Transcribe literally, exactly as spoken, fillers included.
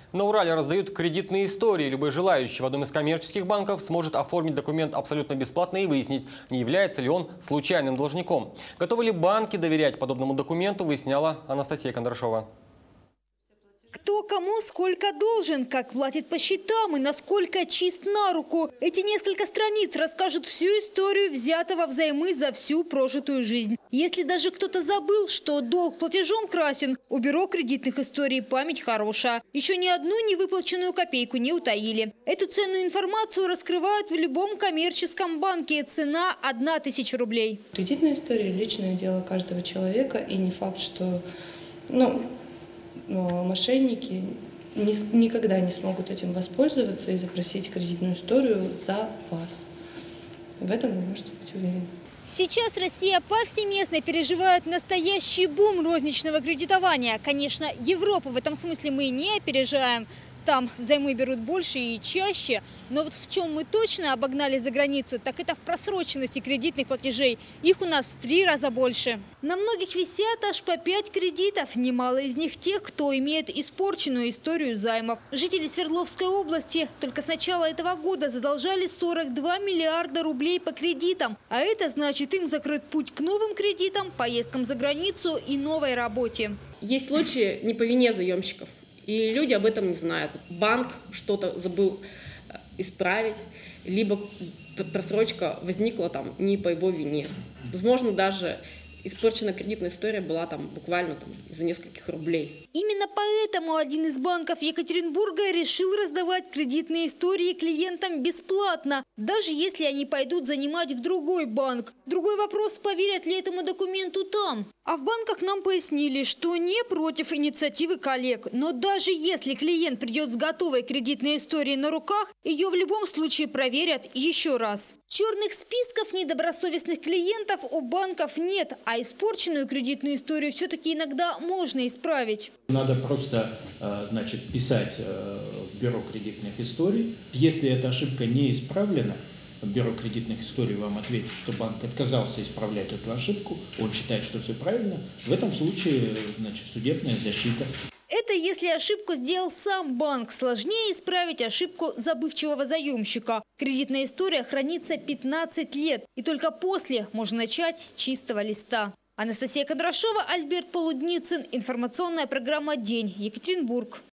На Урале раздают кредитные истории. Любой желающий в одном из коммерческих банков сможет оформить документ абсолютно бесплатно и выяснить, не является ли он случайным должником. Готовы ли банки доверять подобному документу, выясняла Анастасия Кондрашова. Кто кому сколько должен, как платит по счетам и насколько чист на руку. Эти несколько страниц расскажут всю историю взятого взаймы за всю прожитую жизнь. Если даже кто-то забыл, что долг платежом красен, у бюро кредитных историй память хорошая. Еще ни одну невыплаченную копейку не утаили. Эту ценную информацию раскрывают в любом коммерческом банке. Цена – одна тысяча рублей. Кредитная история – личное дело каждого человека. И не факт, что... ну, мошенники никогда не смогут этим воспользоваться и запросить кредитную историю за вас. В этом вы можете быть уверены. Сейчас Россия повсеместно переживает настоящий бум розничного кредитования. Конечно, Европу в этом смысле мы не опережаем. Там взаймы берут больше и чаще. Но вот в чем мы точно обогнали за границу, так это в просроченности кредитных платежей. Их у нас в три раза больше. На многих висят аж по пять кредитов. Немало из них тех, кто имеет испорченную историю займов. Жители Свердловской области только с начала этого года задолжали сорок два миллиарда рублей по кредитам. А это значит, им закрыт путь к новым кредитам, поездкам за границу и новой работе. Есть случаи не по вине заемщиков. И люди об этом не знают. Банк что-то забыл исправить, либо просрочка возникла там не по его вине. Возможно, даже испорченная кредитная история была там буквально там из-за нескольких рублей. Именно поэтому один из банков Екатеринбурга решил раздавать кредитные истории клиентам бесплатно, даже если они пойдут занимать в другой банк. Другой вопрос, поверят ли этому документу там. А в банках нам пояснили, что не против инициативы коллег. Но даже если клиент придет с готовой кредитной историей на руках, ее в любом случае проверят еще раз. Черных списков недобросовестных клиентов у банков нет, а испорченную кредитную историю все-таки иногда можно исправить. Надо просто, значит, писать в бюро кредитных историй. Если эта ошибка не исправлена, бюро кредитных историй вам ответит, что банк отказался исправлять эту ошибку, он считает, что все правильно. В этом случае, значит, судебная защита. Это если ошибку сделал сам банк. Сложнее исправить ошибку забывчивого заемщика. Кредитная история хранится пятнадцать лет. И только после можно начать с чистого листа. Анастасия Кондрашова, Альберт Полудницын. Информационная программа «День». Екатеринбург.